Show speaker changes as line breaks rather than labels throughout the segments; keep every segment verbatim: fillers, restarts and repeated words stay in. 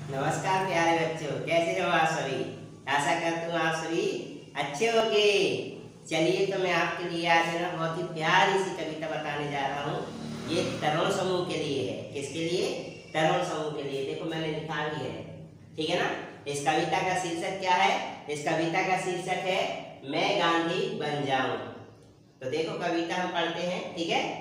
नमस्कार प्यारे बच्चों, कैसे हो आप सभी। आशा करता हूँ आप सभी अच्छे होंगे। चलिए तो मैं आपके लिए आज ना बहुत ही प्यारी सी कविता बताने जा रहा हूँ। ये तरुण समूह के लिए है। किसके लिए? तरुण समूह के लिए। देखो मैंने लिखा भी है, ठीक है ना। इस कविता का शीर्षक क्या है? इस कविता का शीर्षक है मैं गांधी बन जाऊं। तो देखो कविता हम पढ़ते हैं, ठीक है।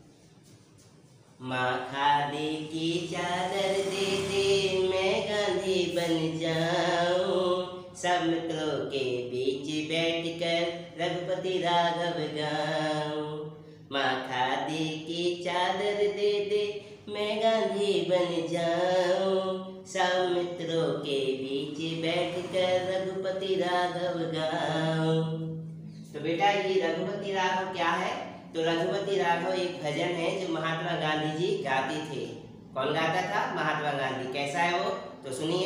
माँ खादी की चादर दे दे, मैं गांधी बन जाऊं। सब मित्रों के बीच बैठकर रघुपति राघव गाऊं। माँ खादी की चादर दे दे, मैं गांधी बन जाऊं। सब मित्रों के बीच बैठकर रघुपति राघव गाऊं। तो बेटा ये रघुपति राघव क्या है? तो रघुपति राघव एक भजन है जो महात्मा गांधी जी गाते थे। कौन गाता था? महात्मा गांधी। कैसा है वो? तो सुनिए।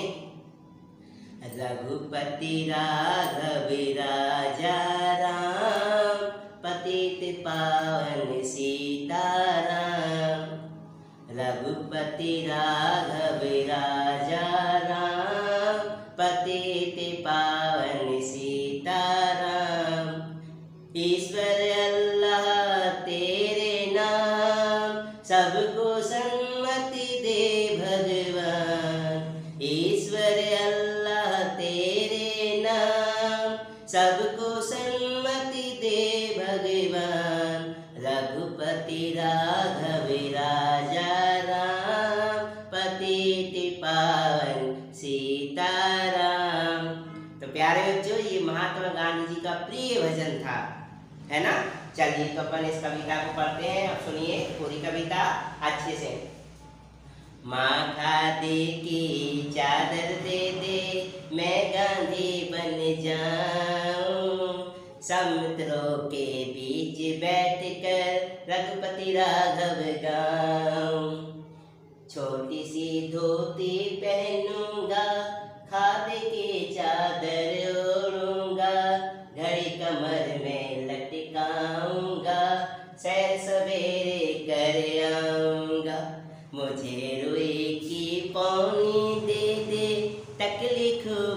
रघुपति राघव राजा राम, पतित पावन सीताराम। रघुपति राघव राजा राम, पतित पावन सीताराम। ईश्वर सबको सन्मति दे भगवान। ईश्वर अल्लाह तेरे नाम, सबको सन्मति दे भगवान। रघुपति राघव राजा राम, पतित पावन सीताराम। तो प्यारे बच्चों, ये महात्मा गांधी जी का प्रिय भजन था, है ना। चलिए तो अपन इस कविता को पढ़ते हैं। अब सुनिए पूरी कविता अच्छे से। माँ खादी की चादर दे दे, मैं गांधी बन जाऊं। सब मित्रों के बीच बैठकर रघुपति राघव गाऊं। छोटी सी धोती पहनूंगा, खादी की चादर ओढ़ूंगा। घड़ी कमर में लटकाऊंगा, सैर सवेरे कर आऊंगा। मुझे रुई की पौनी दे दे, तकली खूब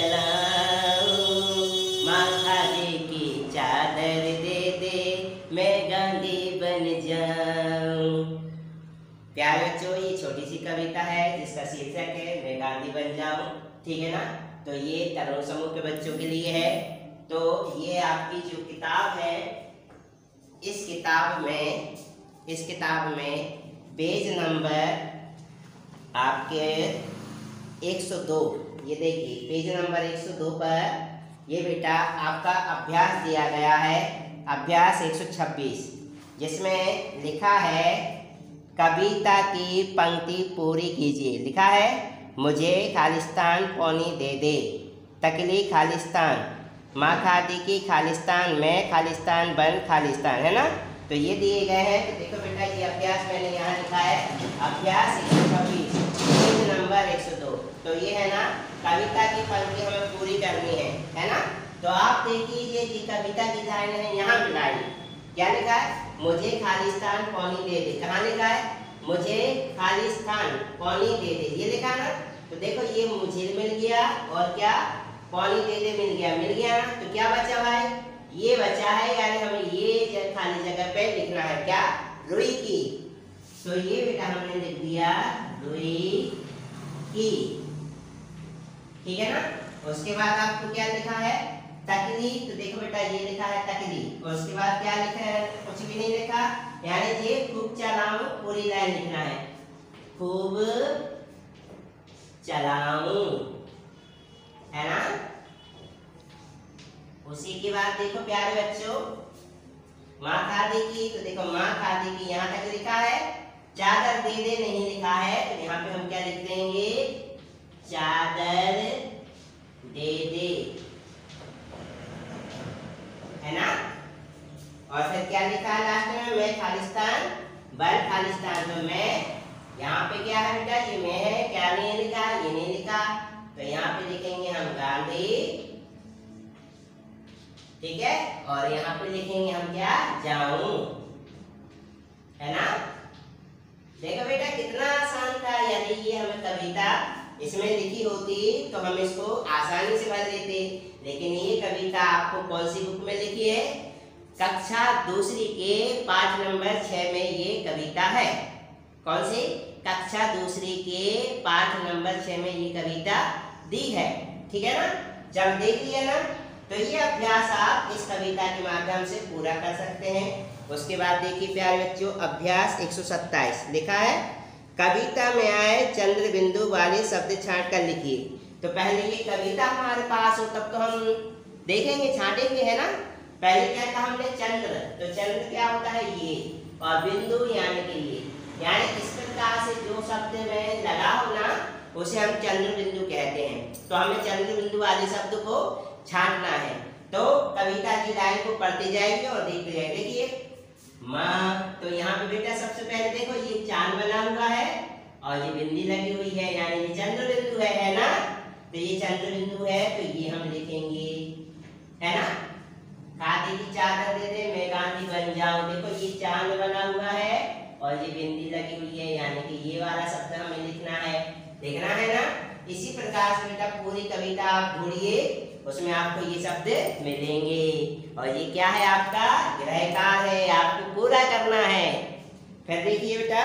चलाऊं। माँ खादी की चादर दे दे, मैं गांधी बन जाऊं। प्यारे बच्चों, ये छोटी सी कविता है जिसका शीर्षक है मैं गांधी बन जाऊं, ठीक है ना। तो ये तरुण समूह के बच्चों के लिए है। तो ये आपकी जो किताब है, इस किताब में इस किताब में पेज नंबर आपके एक सौ दो, ये देखिए पेज नंबर एक सौ दो पर ये बेटा आपका अभ्यास दिया गया है। अभ्यास एक सौ छब्बीस, जिसमें लिखा है कविता की पंक्ति पूरी कीजिए। लिखा है मुझे खालिस्तान पौनी दे दे, तकली खालिस्तान। माँ खादी की खालिस्तान, मैं खालिस्तान बन खालिस्तान, है ना। तो ये दिए गए हैं। तो देखो बेटा ये अभ्यास मैंने यहाँ लिखा है, अभ्यास एक सौ छब्बीस, पेज नंबर एक सौ दो। तो ये है ना, कविता की पंक्ति हमें पूरी करनी है, है ना। तो आप देखिए कि कविता की लाइन है यहाँ मिलाई। क्या लिखा है? मुझे खालिस्तान पौनी दे दे। कहाँ लिखा है? मुझे खालिस्तान पौनी दे दे, ये लिखा ना। तो देखो ये मुझे मिल गया और क्या पौनी दे दे मिल गया मिल गया ना। तो क्या बचा भाई? ये बचा है, यानी हमें ये खाली जगह पे लिखना है क्या? रुई की। तो ये बेटा हमने लिख दिया रुई की, ठीक है ना। उसके बाद आपको क्या लिखा है? तकली। तो देखो बेटा ये लिखा है तकली। और उसके बाद क्या लिखा है? कुछ भी नहीं लिखा, यानी ये खूब चलाऊं, पूरी लाइन लिखना है। खूब चलाऊं, है ना। उसी के बाद देखो प्यारे बच्चों, माँ खादी की। तो देखो माँ खादी की यहाँ तक लिखा है, चादर दे दे नहीं लिखा है। तो यहाँ पे हम क्या लिख देंगे? चादर दे दे, है ना। और फिर क्या लिखा है लास्ट में? मैं खालिस्तान बन खालिस्तान। तो मैं यहाँ पे क्या है बेटा? ये मैं है, क्या नहीं लिखा? ये नहीं लिखा। तो यहाँ पे लिखेंगे हम गांधी, ठीक है। और यहाँ पे लिखेंगे हम क्या? जाऊं, है ना। देखो बेटा कितना आसान था, यानी ये हमें कविता इसमें लिखी होती तो हम इसको आसानी से भर लेते, लेकिन ये कविता आपको कौन सी बुक में लिखी है? कक्षा दूसरी के पाठ नंबर छह में ये कविता है। कौन सी? कक्षा दूसरी के पाठ नंबर छह में ये कविता दी है। ठीक है ना? जब देख लिया ना, तो ये अभ्यास आप इस कविता के माध्यम से पूरा कर सकते हैं। उसके बाद देखिए प्यारे बच्चों, अभ्यास एक सौ सत्ताईस लिखा है, कविता में आए चंद्र बिंदु वाले शब्द छांट कर लिखिए। तो पहले ये कविता हमारे पास हो तब तो हम देखेंगे, छांटेंगे, है ना। पहले क्या कहा हमने? चंद्र। तो चंद्र क्या होता है? ये, और बिंदु यानी कि ये, यानी इस प्रकार से जो शब्द में लगा हो ना, उसे हम चंद्र बिंदु कहते हैं। तो हमें चंद्र बिंदु वाले शब्द को छांटना है। तो कविता की लाइन को पढ़ते जाएंगे और देखते जाएंगे। देखिए माँ, तो यहाँ पे बेटा सबसे पहले देखो ये चांद बना हुआ है और ये बिंदी लगी हुई है, यानी ये चंद्र बिंदु है, है ना। तो ये चंद्र बिंदु है, तो ये हम लिखेंगे, है ना। खादी की चादर दे दे मैं गांधी बन जाऊं। देखो ये चांद बना हुआ है और ये बिंदी लगी हुई है, यानी कि ये वाला शब्द हमें लिखना है। देखना है ना। इसी प्रकार से बेटा पूरी कविता आप ढूंढिए, उसमें आपको ये शब्द मिलेंगे। और ये क्या है? आपका गृहकार्य है, आपको पूरा करना है। फिर देखिए बेटा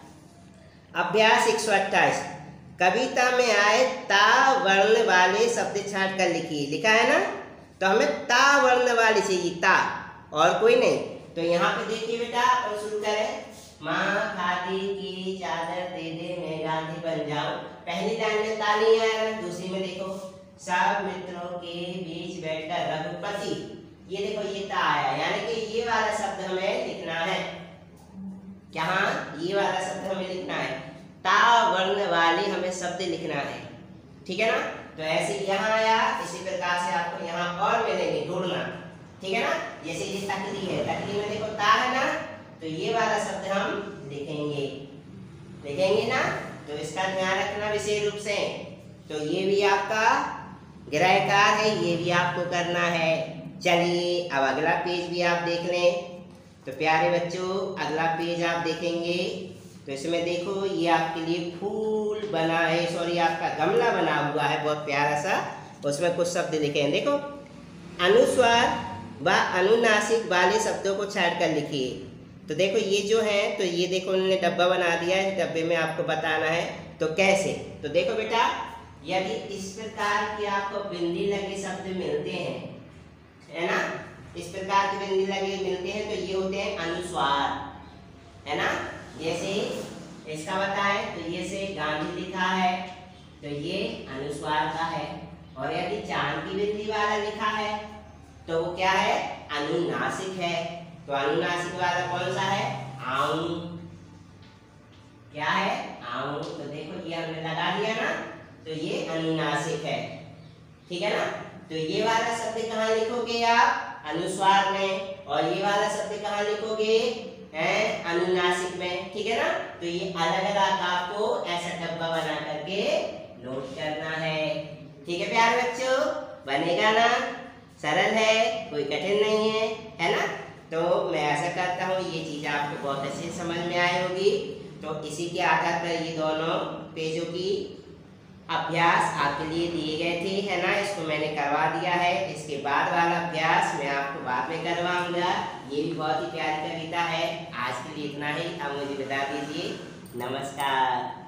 अभ्यास एक सौ अट्ठाईस, कविता में आए ता वर्ण वाले शब्द छांट कर लिखिए। लिखा है ना। तो हमें ता वर्ण वाले चाहिए, ता, और कोई नहीं। तो यहाँ पे देखिए बेटा अपन शुरू करें, माँ खादी की चादर दे दे मैं गांधी बन जाऊं। पहली लाइन में ता नहीं आया, दूसरी में देखो सब मित्रों के बीच बैठकर रघुपति, ये देखो ये ता आया, यानी कि ये वाला शब्द हमें लिखना है। क्या? ये वाला शब्द हमें लिखना है, ता वर्ण वाले हमें शब्द लिखना है। ठीक है ना। तो ऐसे यहाँ आया, इसी प्रकार से आपको यहाँ और मिलेंगे, ढूंढना। ठीक है ना। जैसे ये तकली है, तकली में देखो ता है ना, तो ये वाला शब्द हम लिखेंगे, लिखेंगे ना। तो इसका ध्यान रखना विशेष रूप से। तो ये भी आपका गृहकार्य है, ये भी आपको करना है। चलिए अब अगला पेज भी आप देख लें। तो प्यारे बच्चों अगला पेज आप देखेंगे तो इसमें देखो ये आपके लिए फूल बना है, सॉरी आपका गमला बना हुआ है बहुत प्यारा सा। उसमें कुछ शब्द लिखे हैं, देखो अनुस्वार व अनुनासिक वाले शब्दों को छांट कर लिखिए। तो देखो ये जो है, तो ये देखो उन्होंने डब्बा बना दिया है, डब्बे में आपको बताना है। तो कैसे? तो देखो बेटा यदि इस प्रकार की आपको बिंदी लगे शब्द मिलते हैं, है ना, इस प्रकार के बिंदी लगे मिलते हैं, तो ये होते हैं अनुस्वार, है ना। जैसे इसका बताएं तो ये से गांधी लिखा है, तो ये अनुस्वार का है। और यदि चांद की बिंदी वाला लिखा है तो वो क्या है? अनुनासिक है। तो अनुनासिक वाला कौन सा है? आऊं। क्या है? आऊं। तो देखो ये हमने लगा दिया ना, तो ये अनुनासिक है। ठीक है ना। तो ये वाला शब्द कहाँ लिखोगे आप? अनुस्वार में। और ये वाला शब्द कहाँ लिखोगे? है अनुनासिक में। ठीक है ना। तो ये अलग अलग आपको ऐसा डब्बा बना करके नोट करना है। ठीक है प्यारे बच्चों, बनेगा ना? सरल है, कोई कठिन नहीं है, है ना। तो मैं ऐसा करता हूँ ये चीज़ आपको बहुत अच्छे से समझ में आई होगी। तो इसी के आधार पर ये दोनों पेजों की अभ्यास आपके लिए दिए गए थे, है ना। इसको मैंने करवा दिया है। इसके बाद वाला अभ्यास मैं आपको बाद में करवाऊंगा। ये भी बहुत ही प्यारी कविता है। आज के लिए इतना ही, अब मुझे बता दीजिए। नमस्कार।